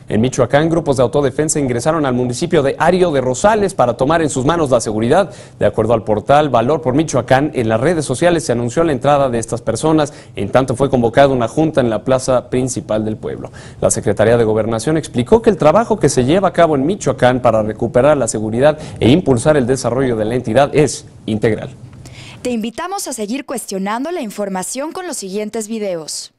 En Michoacán, grupos de autodefensa ingresaron al municipio de Ario de Rosales para tomar en sus manos la seguridad. De acuerdo al portal Valor por Michoacán, en las redes sociales se anunció la entrada de estas personas, en tanto fue convocada una junta en la plaza principal del pueblo. La Secretaría de Gobernación explicó que el trabajo que se lleva a cabo en Michoacán para recuperar la seguridad e impulsar el desarrollo de la entidad es integral. Te invitamos a seguir cuestionando la información con los siguientes videos.